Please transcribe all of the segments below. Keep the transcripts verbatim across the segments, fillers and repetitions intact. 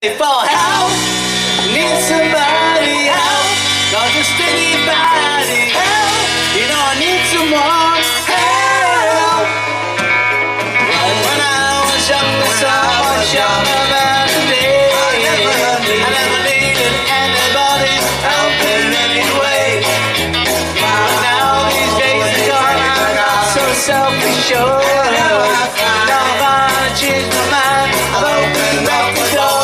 For help, need somebody help, not just anybody help. You know I need someone help. When I was younger, so much younger than today, I never needed anybody's help in any way. But now these days are gone, I'm not so self-assured. Now I've gonna change my mind, I've opened up the door.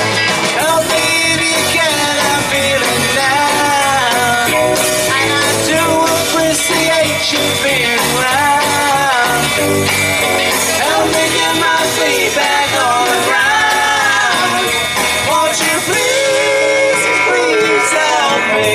Help me get my feet back on the ground. Won't you please, please help me?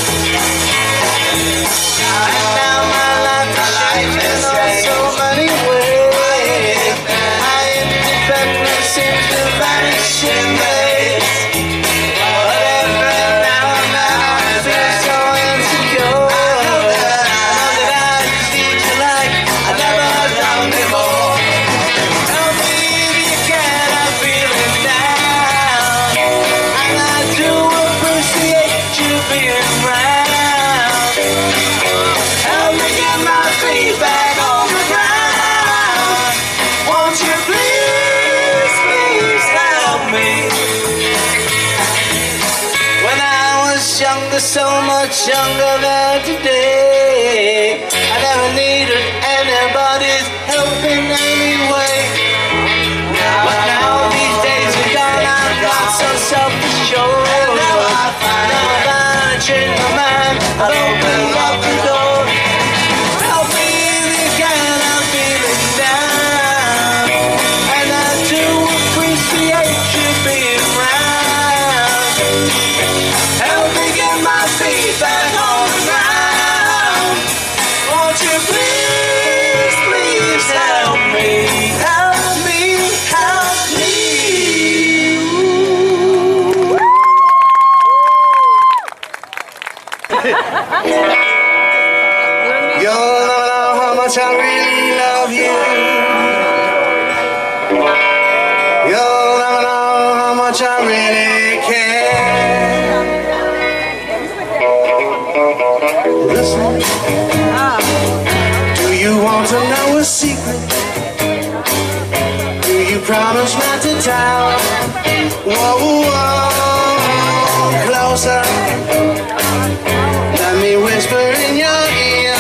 And now my life is changing in so many ways. My independence seems to vanish in ways. But every now and then I feel so insecure. I know that I just need you like I never done before. Help me if you can, I'm feeling down, and I do appreciate you being around. Help me get my feet back on the ground. Won't you please, please help me? When I was younger, so much younger than today, I never needed anybody's help in any way. But now these days are gone, I'm not so self-assured. Now I've gonna change my mind, I've opened up the door. Help me if you can, I'm feeling down, and I do appreciate you being around. Help me get my feet back on the ground. Won't you please, please help me, help me, help me. You don't know how much I really love you. You don't know how much I really care. Listen, do you want to know a secret? Do you promise not to tell? Whoa, whoa, closer. Let me whisper in your ear.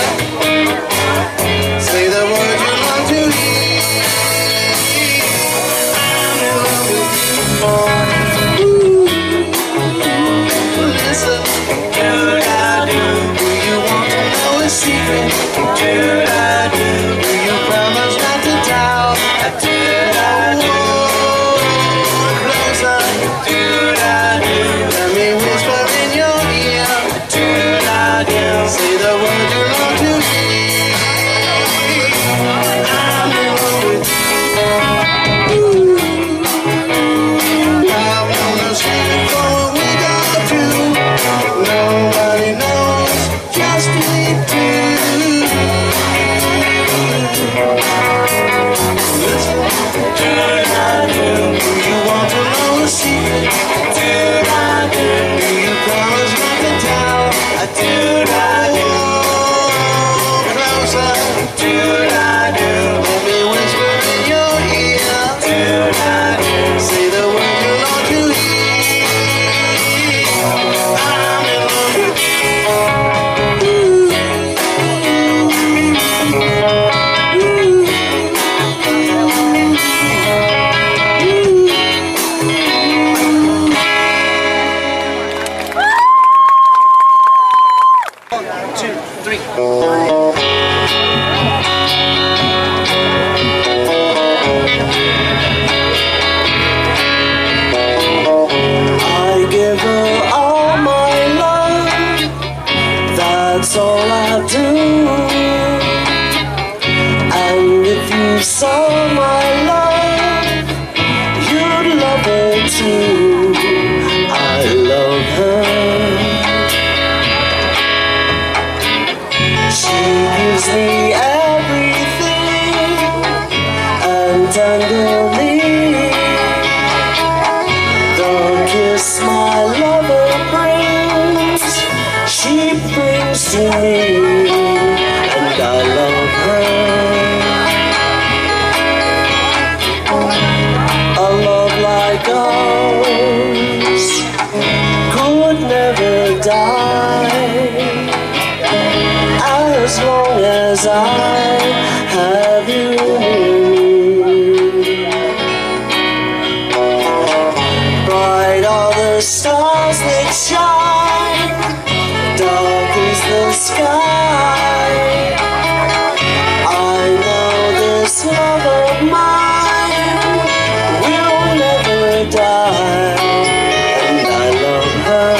Say the words you want to hear. I'm in love with you. Ooh, listen. Do-da-do. Do you want to know a secret? Do-da-do. Do you promise not to tell? Do-da-do. Closer. Do-da-do. Let me whisper in your ear. Do-da-do. Say she brings to me, and I love her. A love like ours could never die, as long as I have you near me. Bright are the stars that shine, dark is the sky. I know this love of mine will never die, and I love her.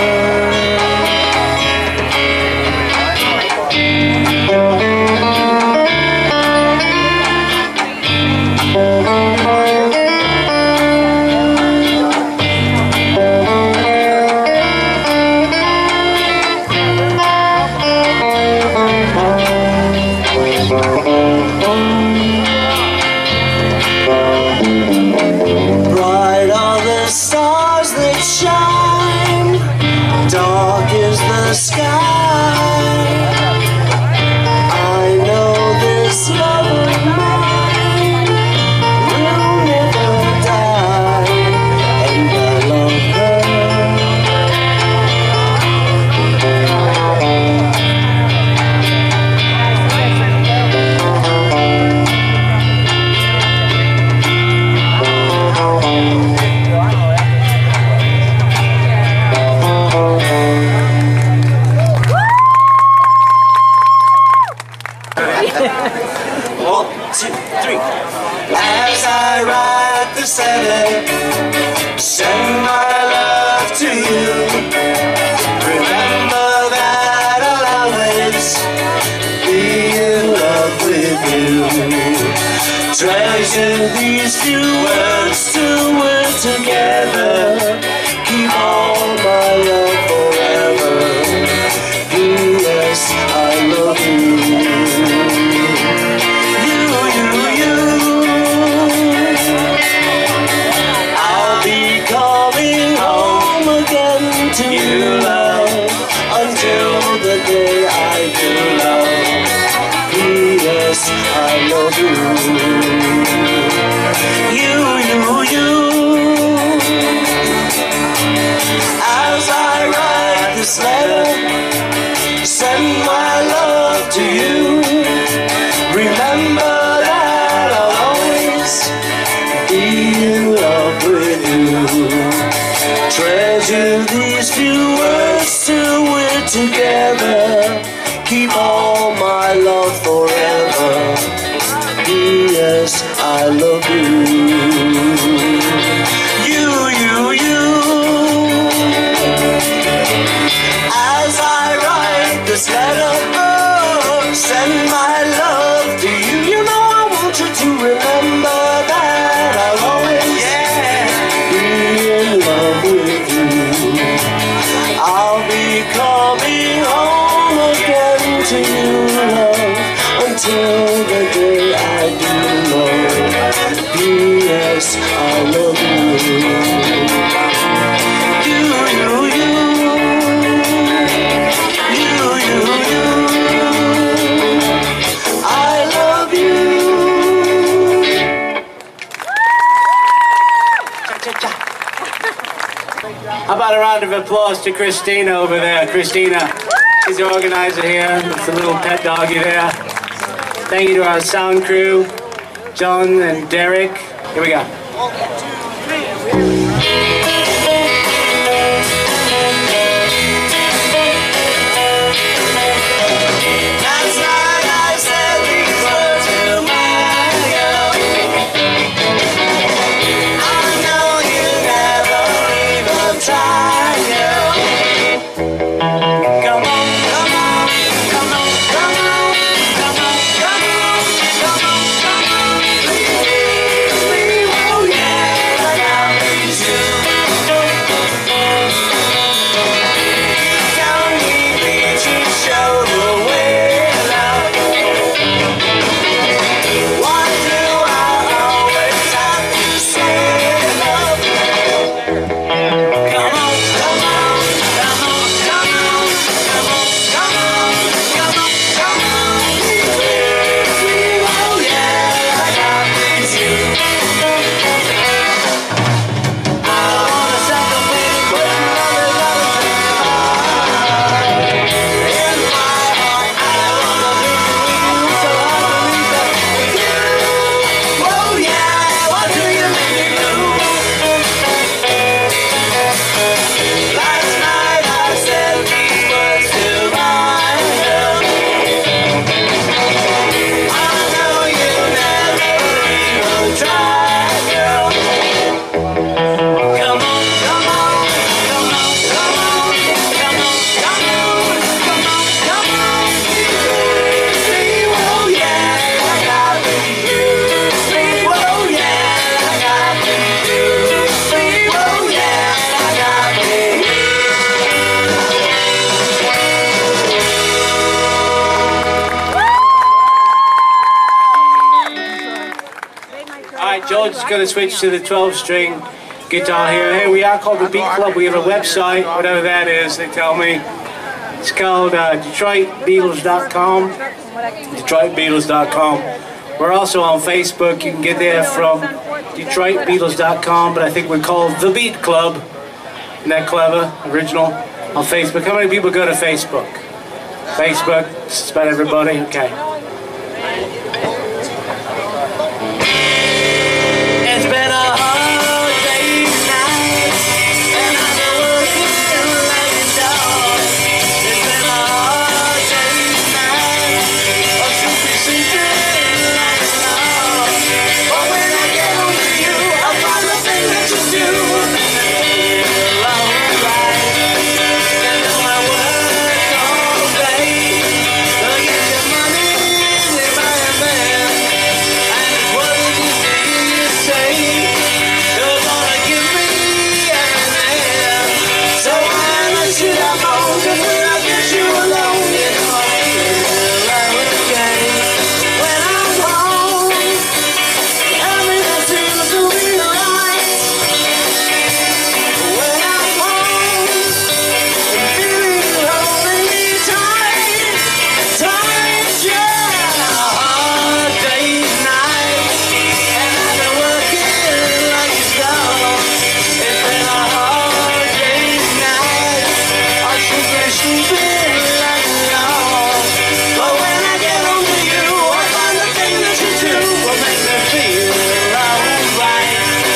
Bright are the stars that shine, dark is the sky. I know this love of mine will never die, and I love her. One, two, three. As I write this letter, send my love to you. Remember that I'll always be in love with you. Treasure these few words till we're together. Keep all my love forever. Yes, I love you. To you, love, until the day I do love. Yes, I love you. You, you, you. As I write this letter, send my love to you. Remember that I'll always be in love with you. Treasure these few words till we're together. Keep all my love forever. Yes, I love you. You, you, you. As I write this letter, oh, send my love to you. You know I want you to remember that I'll always yeah. be in love with you. I'll be coming home again to you, love, until the day I do love. Yes, I love you. You, you, you. You, you, you. I love you. Cha-cha-cha. How about a round of applause to Christina over there? Christina, she's the organizer here. It's a little pet doggy there. Thank you to our sound crew, John and Derek. Here we go. One, two, three. Last night I said these words to my girl. I know you never even tried, girl. Come on, come on, come on, come on, come on, come on, come on, come on. Please, please, so it's going to switch to the twelve string guitar here. Here we are called the Beat Club. We have a website, whatever that is, they tell me. It's called uh, Detroit Beatles dot com. Detroit Beatles dot com. We're also on Facebook. You can get there from Detroit Beatles dot com, but I think we're called The Beat Club. Isn't that clever? Original? On Facebook. How many people go to Facebook? Facebook? It's about everybody? Okay. It's been a hard day's night, and I've been working like a dog. It's been a hard day's night, I should be sleeping like a dog. But when I get home to you, I'll find the thing that you do. Feel alright. And though I work all day to get your money in my hand, and what did you say you say? You're gonna give me everything. So why should I moan? 'Cause when I get you alone, you know I feel okay. When I'm home, everything seems to be right. When I'm home, I'm feeling you holding me tight, tight, yeah. Hard day's night, and I've been working like a dog. It's been a hard day's night, I should be sleeping like a dog. But when I get home to you, I find the thing that you do will make me feel alright.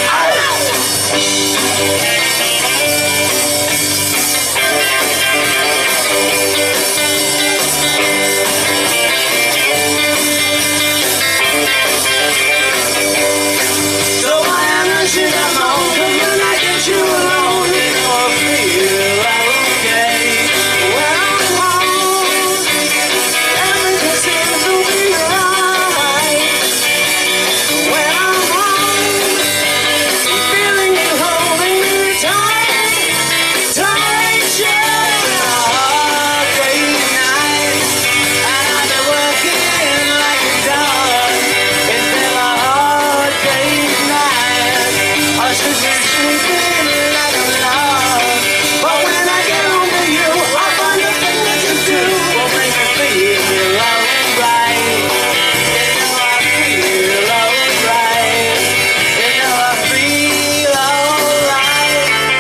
So why am I should I moan? 'Cause when I get you alone, you know I feel okay. When I'm home, everything seems to be right. When I'm home, I'm feeling you holding me tight, tight, yeah. Hard day's night, and I've been working like a dog. It's been a hard day's night, I should be sleeping like a log. But when I get home to you, I find the thing that you do will make me feel alright. You know I feel alright. You know I feel alright.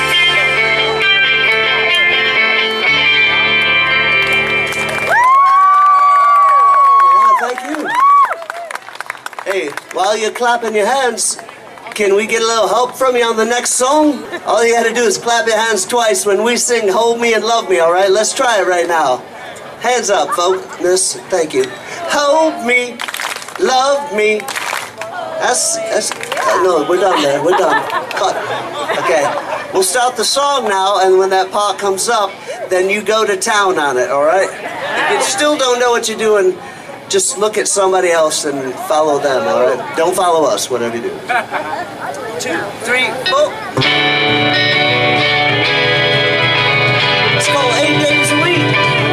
Yeah, thank you. Hey, while you're clapping your hands, can we get a little help from you on the next song? All you gotta do is clap your hands twice when we sing Hold Me and Love Me, all right? Let's try it right now. Hands up, folks. This, thank you. Hold me, love me. That's, that's, uh, no, we're done there, we're done. Cut. Okay, we'll start the song now, and when that part comes up, then you go to town on it, all right? If you still don't know what you're doing, just look at somebody else and follow them, all right? Don't follow us, whatever you do. Two, three, four. Let's go eight days a week.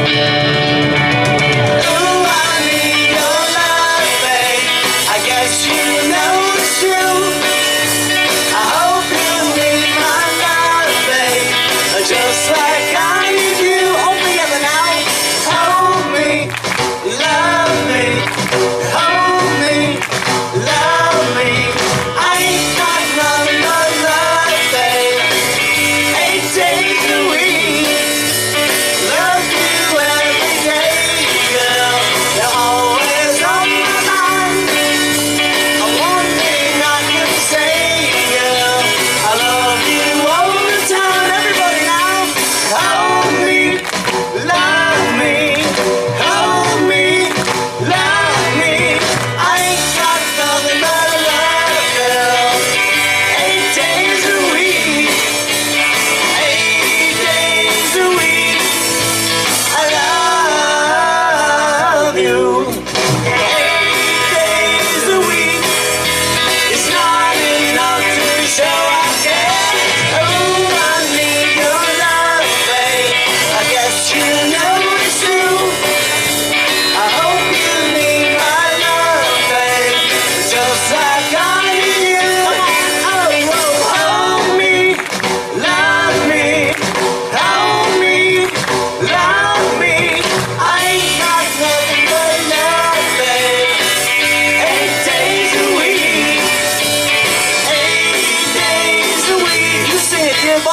Ooh, I need your love, babe. I guess you know it's true. I hope you need my love, babe, just like I need you. All together now. Hold me, love me, hold me, love me. I ain't got none but love, babe.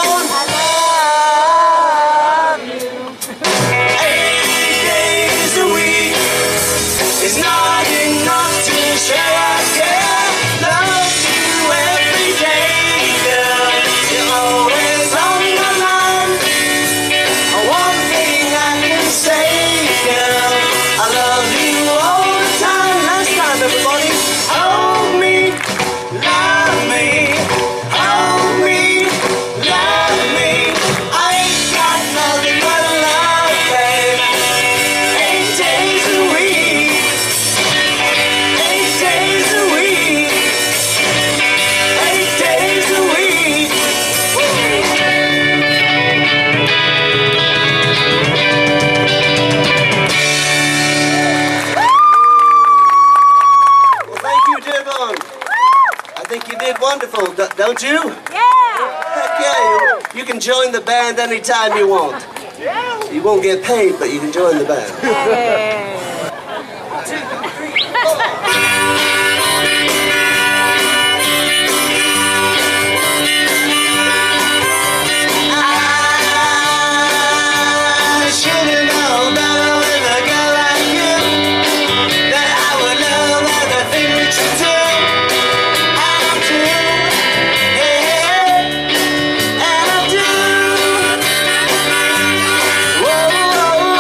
Dearborn. I love you. Eight days a week is not enough to say I care. Love you every day, girl. You're always on my mind. One thing I can say, girl, I love you all the time. Last time, everybody. Hold me, love me, hold me, love me. I ain't got nothing but love, babe. Eight days a week, eight days a week, eight days a week. Well, thank you, Dearborn. I think you did wonderful, d don't you? Yeah! Heck yeah, you, you can join the band anytime you want. You won't get paid, but you can join the band. Hey. Two, three, four. I should've known better with a girl like you, that I would love everything that you do. I do, yeah, and I do. Whoa,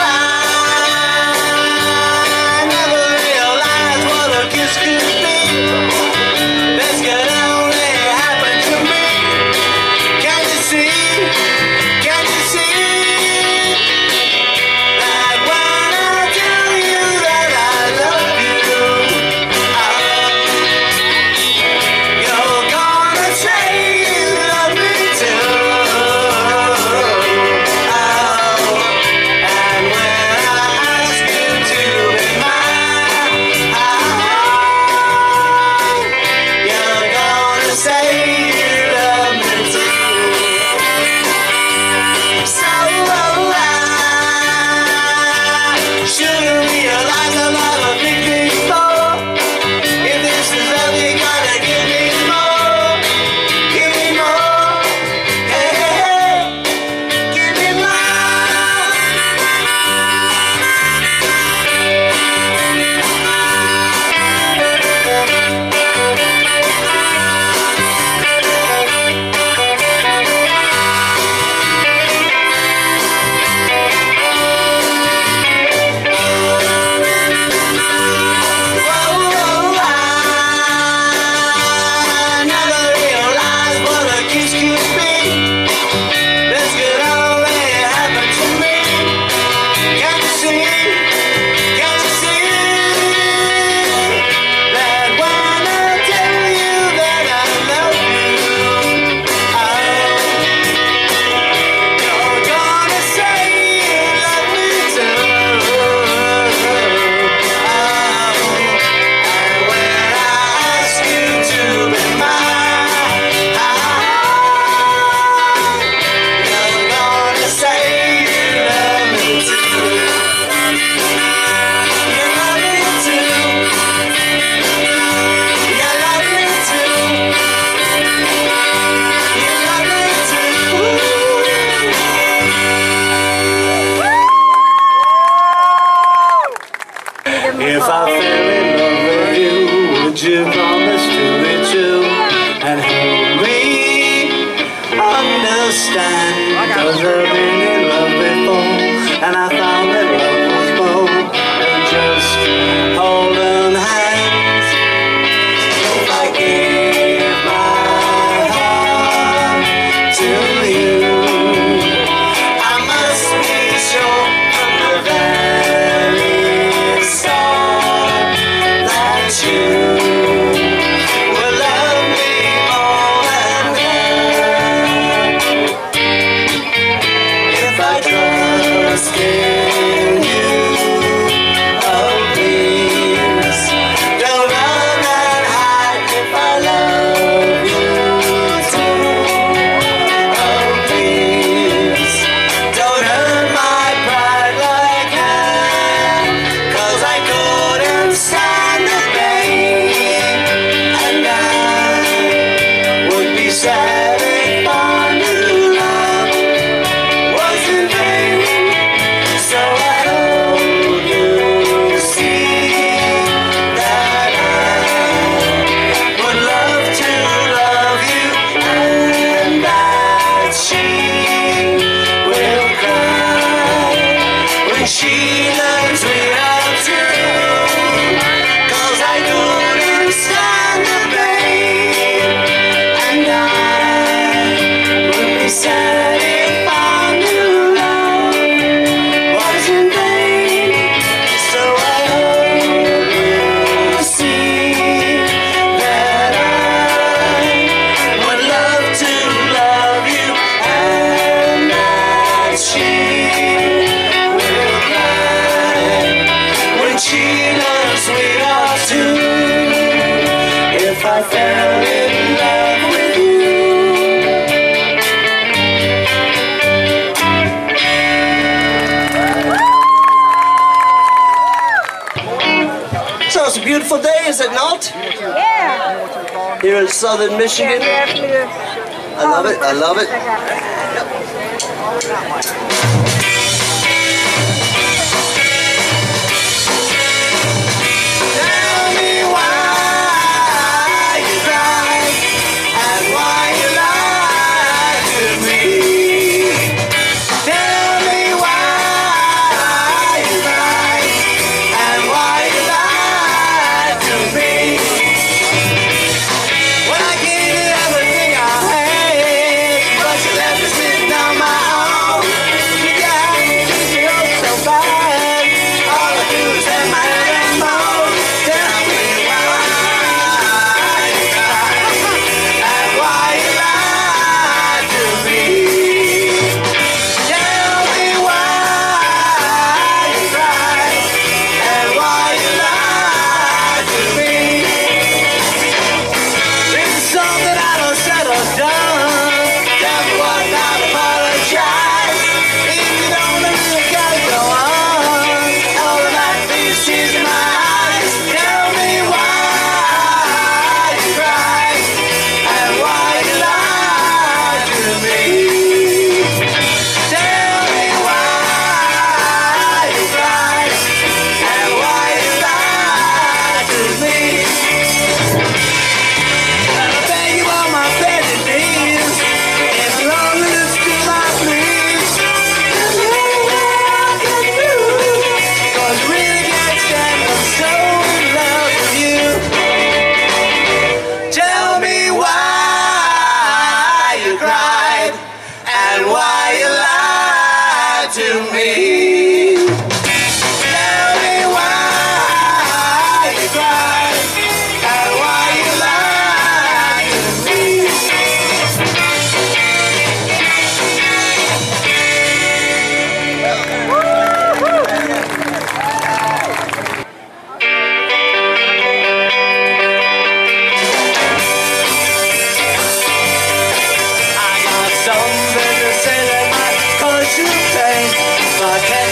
I never realized what a kiss could be. This could only happen to me. Can't you see? Can't you see? That when I tell you that I love you, you're gonna say you love me too. And when I ask you to be mine, you're gonna say you love me too. So I should've realized a lot of things before. If this is love, you gotta give me more. Give me more. Hey, hey, hey. Give me Whoa, I never realized what a kiss could be. This could only happen to me. Can't you see? Can't you see? That when I tell you that I love you, you're gonna say you love me too. And when I ask you to be mine, you're gonna say you love me too. You love me too. You love me too. You love me too. If I fell in love with you, would you promise to be true and help me understand? 'Cause I've been in love before, and I found that love was more than just holding hands. If I give my heart to you, I must be sure from the very start that you will love me more than that. If I trust in cheat on a sweetheart too if I fell in love with you. So it's a beautiful day, is it not? Yeah. Here in southern Michigan. I love it, I love it. Tell me why you cry and why you lie to me. Tell me why you cry and why you lie to me. When I gave you everything I had, but you left me sitting on my own. You got me up so bad. All I do is have my head and moan. Tell me why you cry and why you lie to me. Tell me why you cry and why you lie to me. It's something I done said or done. Tell me what not to apologize. If you don't really gotta go on, all of that these tears in my eyes. Tell me why you cry and why you lie to me. Tell me why you cry and why you lie to me. And I beg you on my bended knees, if you're only this good, my please. There's nothing I can do, 'cause really can't stand, I'm so in love with you. Tell me why you cried and why you lied to me. Tell me why you cried and why you lied to me. I got something to say that might cause you pain, but can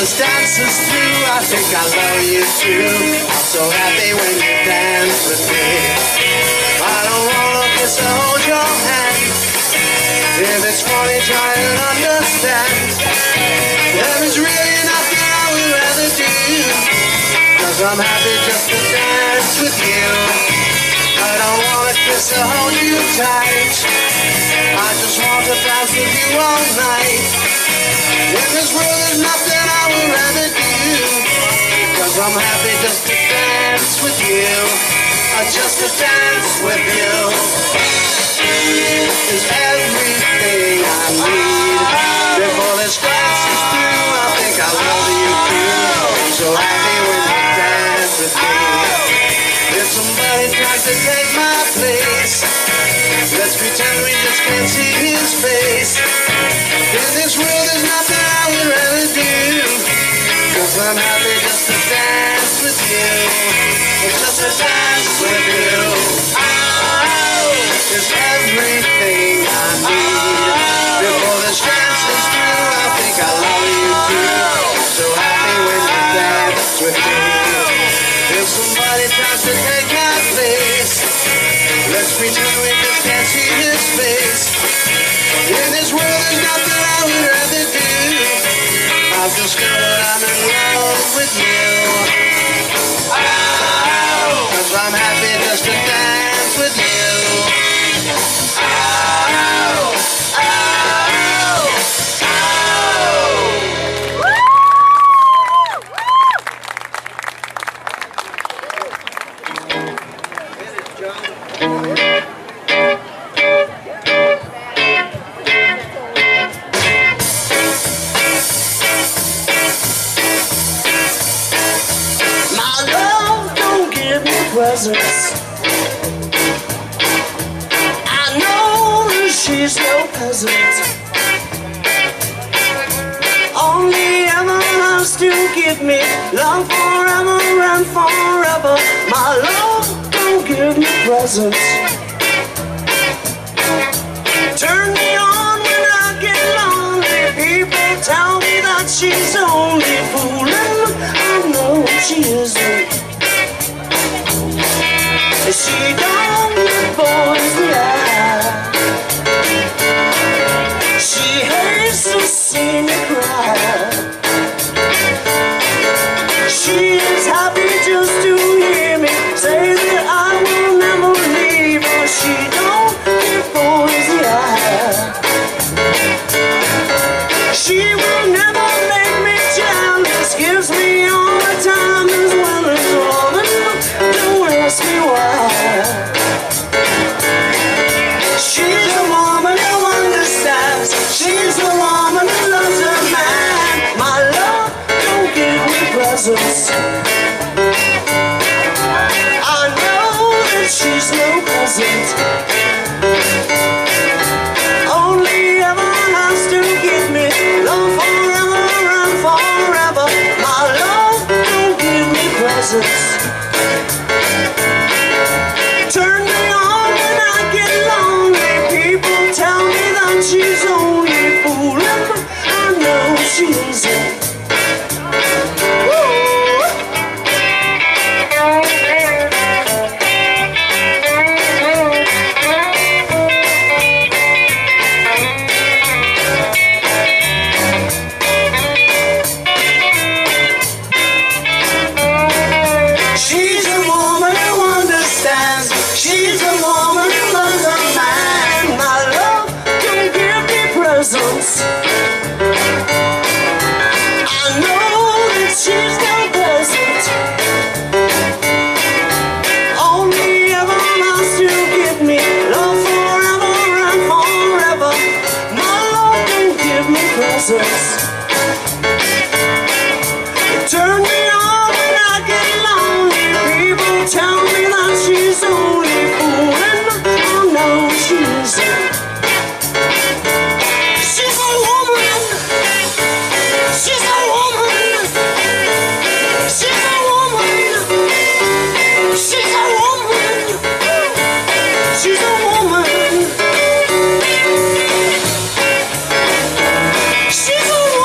this dance is through, I think I love you too. I'm so happy when you dance with me. I don't wanna kiss or hold your hand. If it's funny, try and understand. There is really nothing I would rather do, 'cause I'm happy just to dance with you. I don't wanna kiss or hold you tight. I just want to dance with you all night. In this world there's nothing I would rather do, 'cause I'm happy just to dance with you. Uh, just to dance with you is everything I need. Before this dance is through, I think I love you too. I'm so happy when you dance with me. If somebody tries to take my place, let's pretend we just can't see his face. In this world there's nothing I would rather do, 'cause I'm happy just to dance with you. Just to dance with you. Oh, it's everything I need. Before this dance is through, I think I love you too. I'm so happy when you dance with me. If somebody tries to take my place, let's pretend we just can't see his face. In this world there's nothing I would rather do. I've discovered I'm in love with you. Oh, 'cause I'm happy just to dance with you. Oh, oh, oh. Presents. I know that she's no peasant. Only ever loves to give me love forever and forever. My love don't give me presents. Turn me on when I get lonely. People tell me that she's only fooling. I know she isn't. She don't give boys the eye. She hates to see me cry. She is happy just to hear me say that I will never leave her. She don't give boys the eye. She will never make me jealous. Gives me all the time as well as woman. Don't ask me why. She's a woman who understands. She's a woman who loves her man. My love don't give me presents. I know that she's no peasant. Only ever has to give me love forever and forever. My love don't give me presents. Turn me on when I get lonely. People tell me that she's only fooling, but I know she isn't. She's a woman who understands. She's a woman who loves a man. My love don't give me presents. I know that she's no peasant. Only ever has to give me love forever and forever. My love don't give me presents. Turn me on when I get lonely. People tell me that she's only fooling. I know she isn't. She's a woman. She's a woman. She's a woman. She's a woman. She's a woman. She's a woman.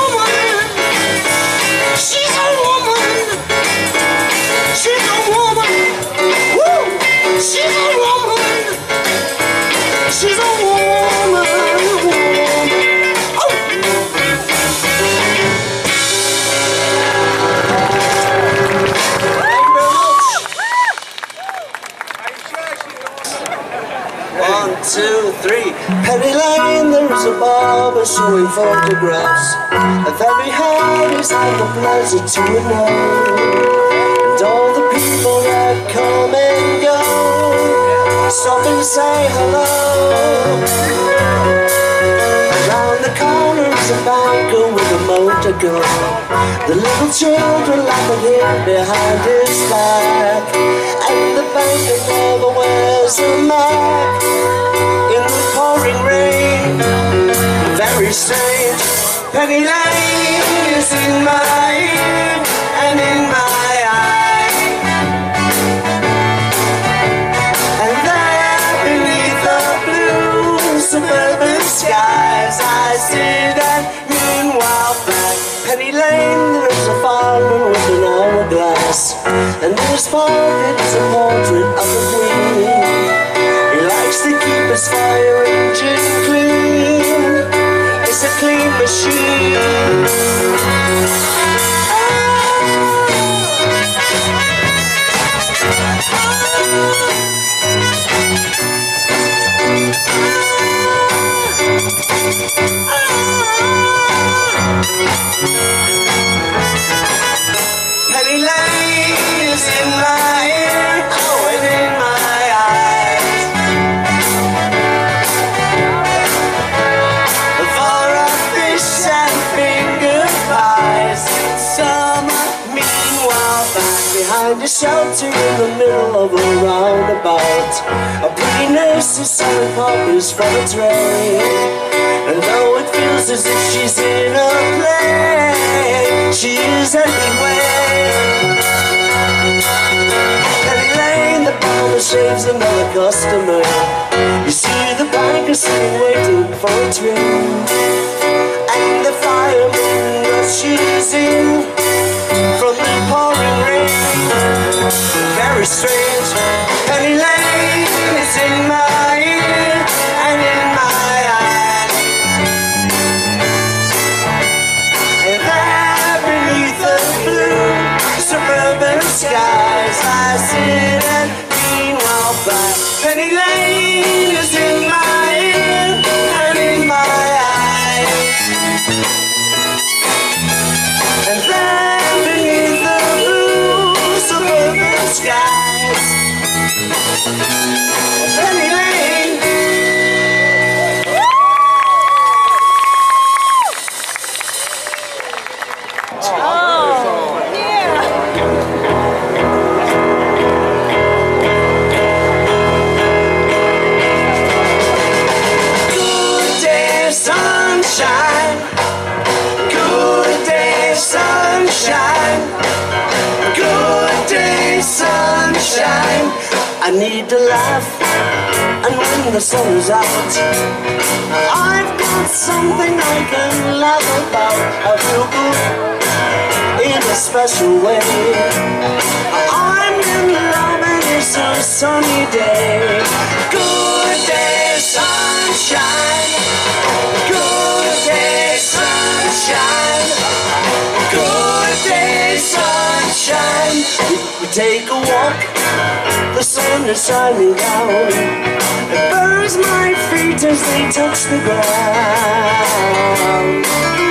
Penny Lane, there is a barber showing photographs of every head he's had the pleasure to know, and all the people that come and go stop and say hello. Around the corner is a banker with a motor gun. The little children laugh at him behind his back, and the banker never wears a mask in the pouring rain. Very strange. Penny Lane is in my ear and in my eye, and there beneath the blue suburban skies I sit and meanwhile back Penny Lane there is a farmer with an hourglass, and in his pocket is a portrait of a queen. He likes to keep his fire engine clean. It's a clean machine. Penny Lane is in my ear, oh, and in my eyes. For a fish and finger pies. Summer, meanwhile, back behind a shelter in the middle of a roundabout, a pretty nurse is selling poppies from a tray, and though it feels as if she's in a play, she is everywhere. Penny Lane, the barber shaves another customer. You see the banker sitting waiting for a drink, and the fireman rushes in from the pouring rain. Very strange. Penny Lane is in my ear and in my eye, and there beneath the blue suburban skies I sit and meanwhile back Penny Lane is in my ear and in my eye, and there beneath the blue suburban skies Penny Lane. Good day, sunshine. Good day, sunshine. Good day, sunshine. I need to laugh, and when the sun is out, I've got something I can laugh about. I feel good in a special way. I'm in love and it's a sunny day. Good day, sunshine. Good day, sunshine. Good day, sunshine. We take a walk, the sun is shining down, it burns my feet as they touch the ground.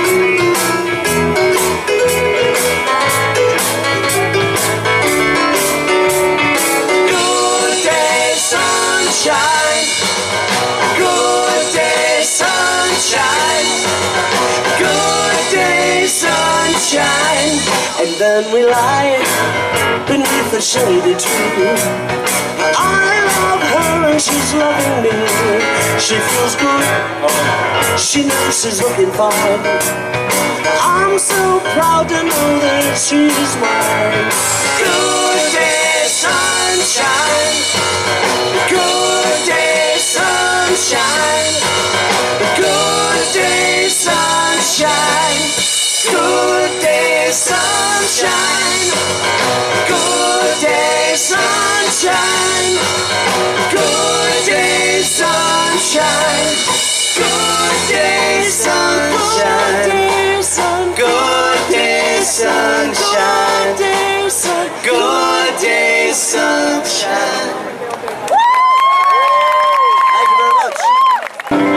Good day, sunshine. Good day, sunshine. Good day, sunshine. And then we lie beneath the shady tree. I love her and she's loving me. She feels good, she knows she's looking fine. I'm so proud to know that she's mine. Good day, sunshine. Good day, sunshine. Good day, sunshine. Good day, sunshine. Good day, sunshine. Good day, sunshine. Good day, sunshine. Good day, sunshine. Good day, sunshine. Thank you very much.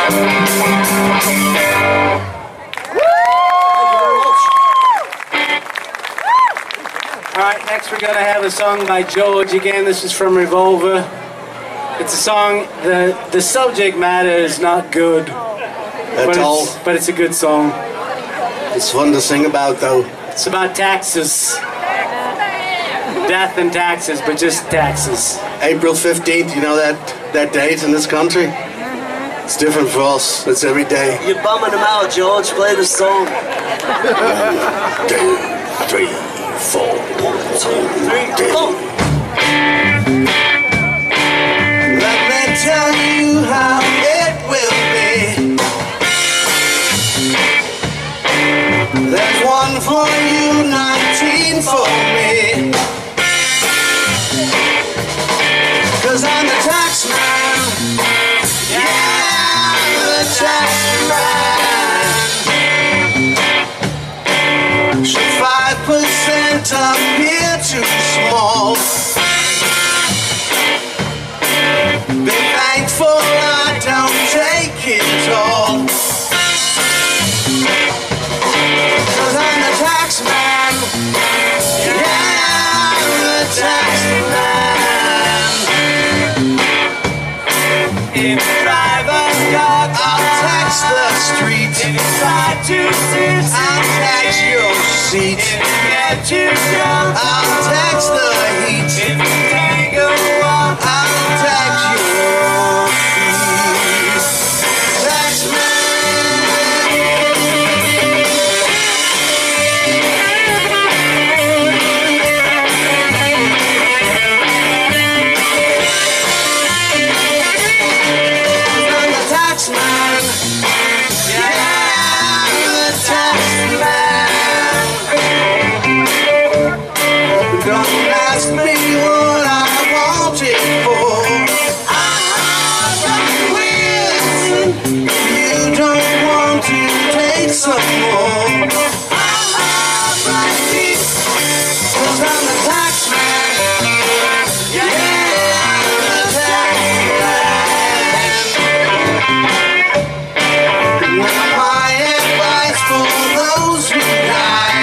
Alright, next we're going to have a song by George. Again, this is from Revolver. It's a song, the, the subject matter is not good. At but all. It's, but it's a good song. It's fun to sing about, though. It's about taxes. Death and taxes, but just taxes. April fifteenth, you know that, that date in this country? It's different for us. It's every day. You're bumming them out, George. Play the song. One, two, three, four. One, two, three, four. Let me tell you how it will be. There's one for you, nineteen for me. Cause I'm the tax man. Yeah, I'm the tax man. Should five percent appear too small? Be thankful I don't take it all. Cause I'm the tax man. Yeah, I'm the tax man. If you drive a car, I'll tax the street. If you try to sit, I'll tax your seat. If you get too drunk, I'll tax the heat. If you take a walk, I'll tax your feet. Tax man. Don't ask me what I want it for. I have wheels. You don't want to take some more. I have feet. Cause I'm the tax man. Yeah, I'm the tax man. Now my advice for those who die.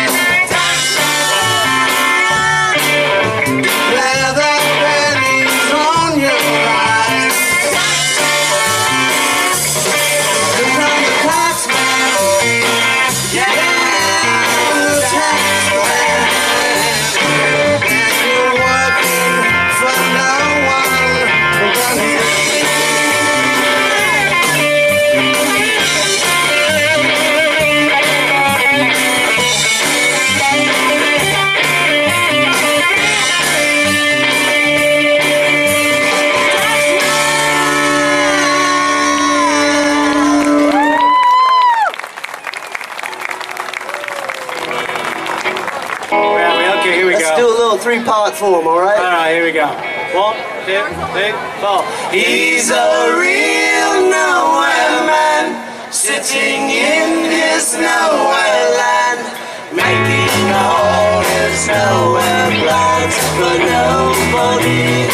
Three-part form, all right? All right, here we go. One, two, three, four. He's a real nowhere man, sitting in his nowhere land, making all his nowhere plans, but nobody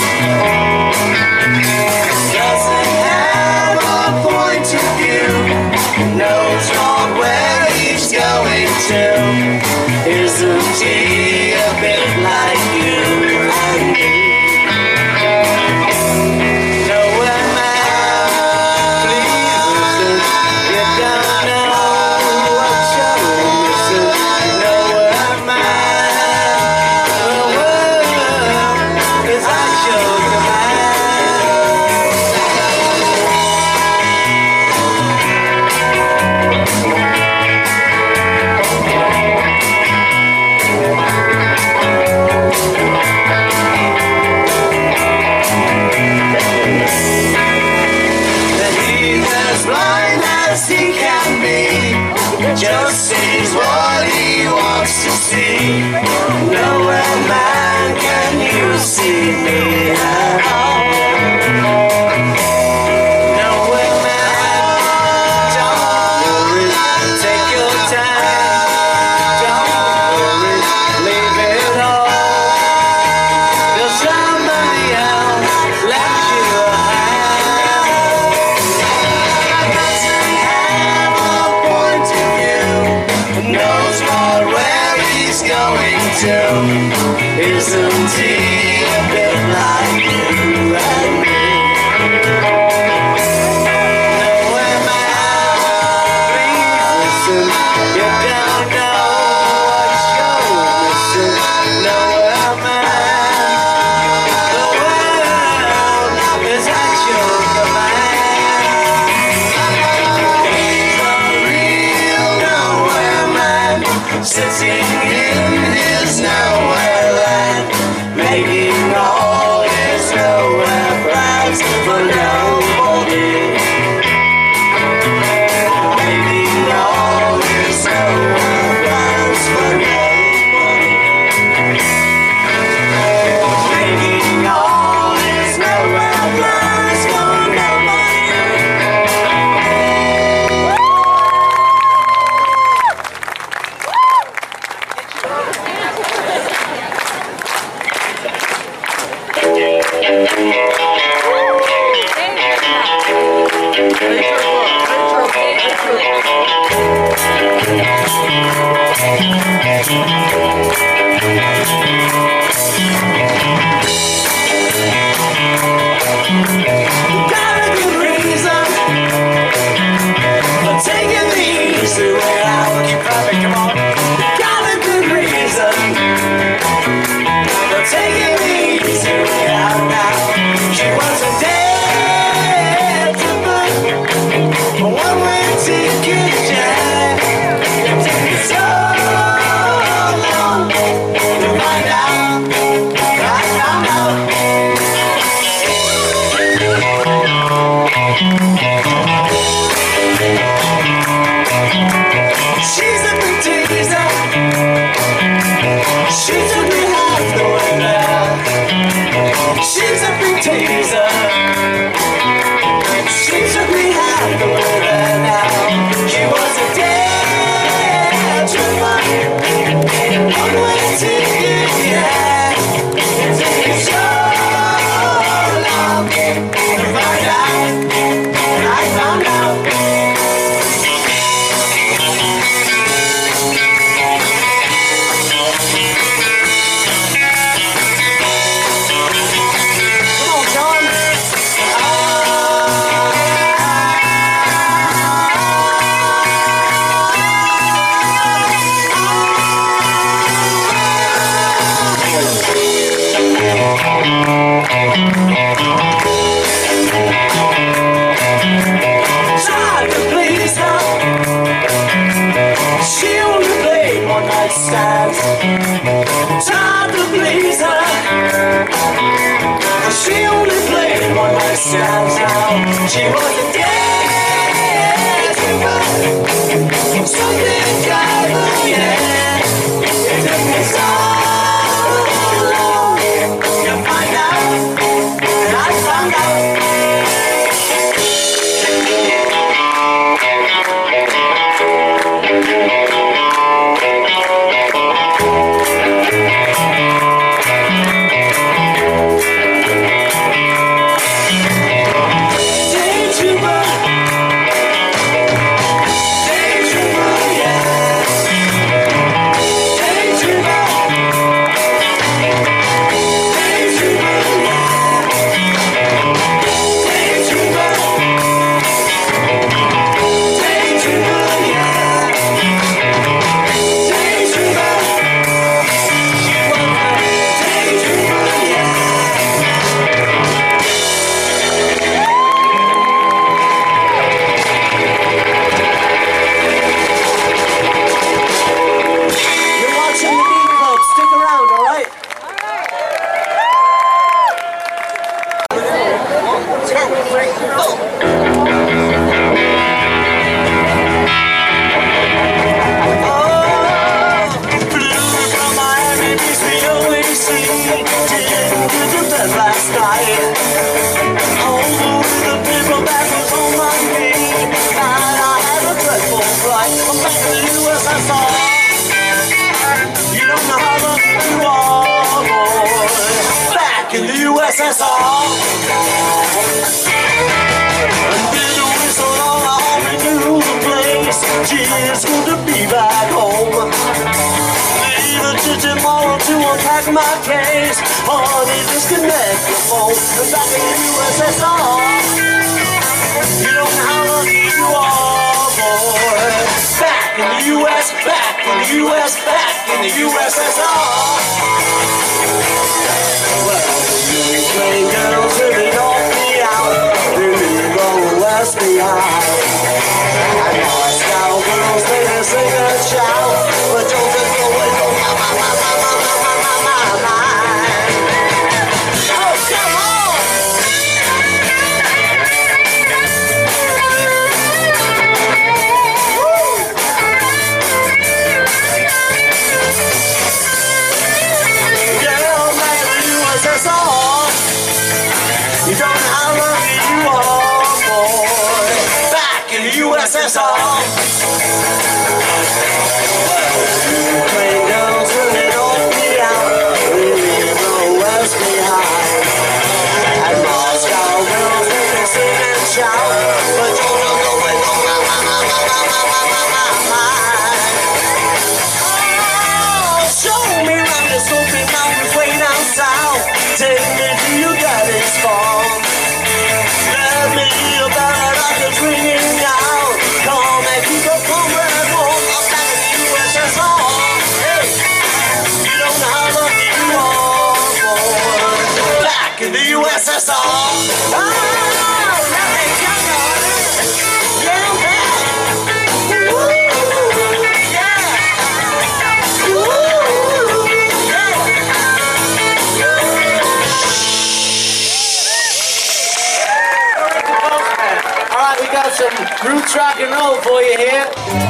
doesn't have a point of view, knows not where he's going to. Isn't he a bit like you and me? Nowhere man, please listen. You don't know what you're missing. Nowhere man, the world is at your command. Just sees what he wants to see. Nowhere man can you see me at all. Nowhere man, don't worry, take your time. Don't worry, leave it all. There's somebody else left you a hand. Shout, but Roots rock and roll for you here.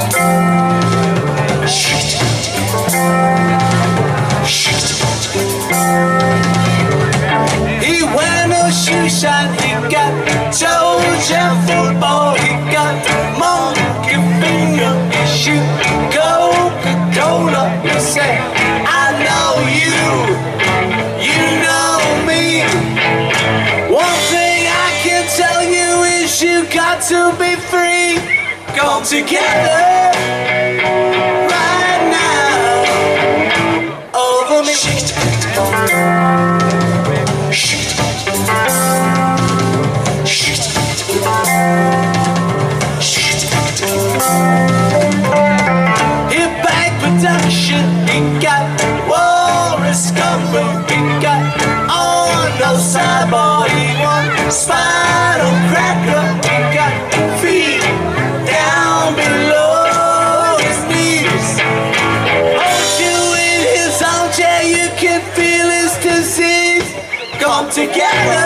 He wear no shoe shine, he got Georgia football, he got monkey finger, he shoot Coca-Cola. He say, I know you, you know me. One thing I can tell you is you got to be free. Come together right now over me. Hit back production, he got Walrus Gumbo, he got on no sideboard, he want Spinal Cracker, he got feet down below his knees. Hold you in his armchair, you can feel his disease. Come together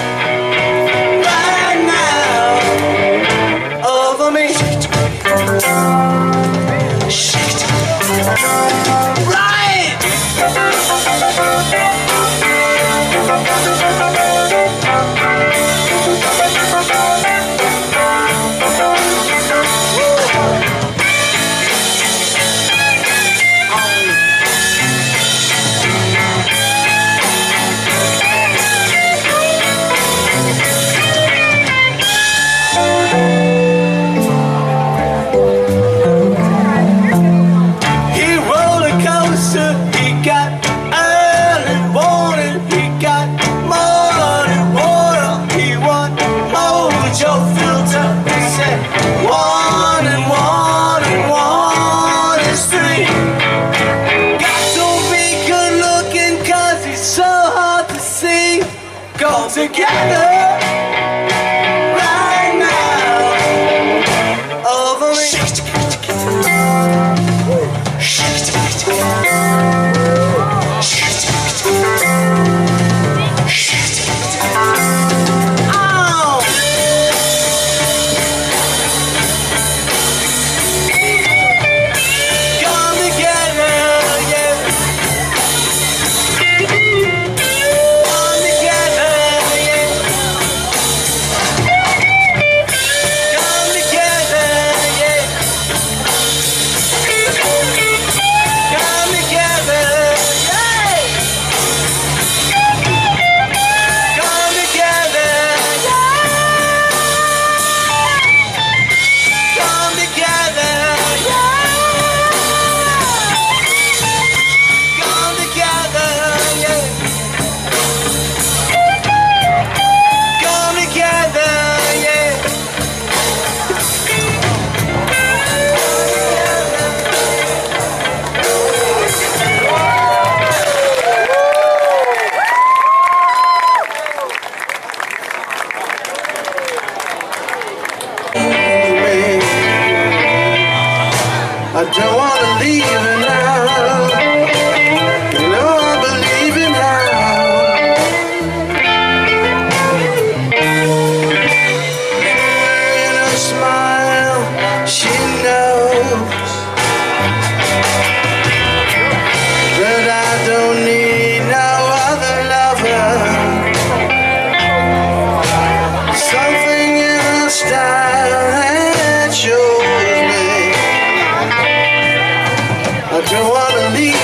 right now over me. Right! Together right now over me. Oh. Come together, yeah. Come together. I don't want to leave it now. You know I believe it now. In her smile, she knows that I don't need no other lover. Something in her style that shows me I don't wanna leave.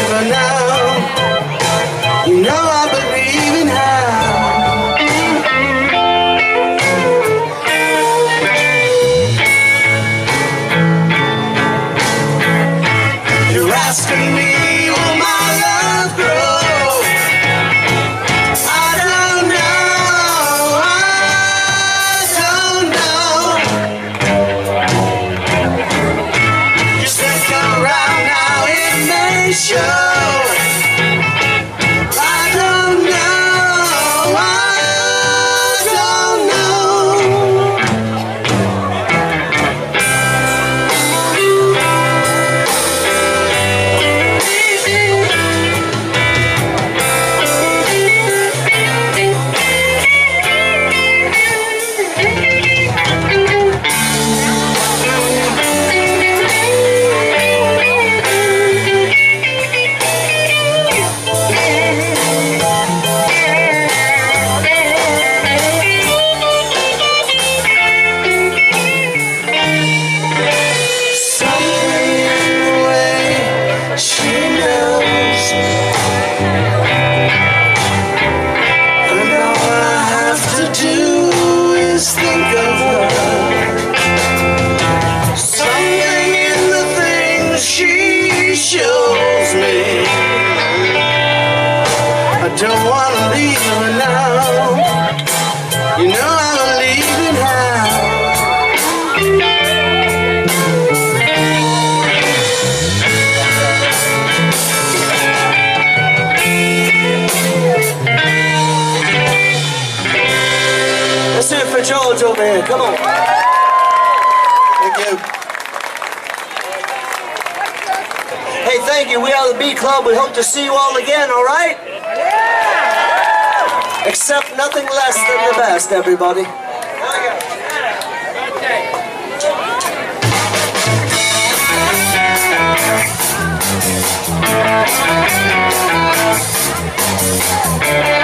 don't wanna leave her now. You know I'm leaving how. Let's do it for George over here. Come on. Thank you. Hey, thank you. We are the B Club. We hope to see you all again, all right? Yeah! Accept nothing less than the best, everybody. Okay.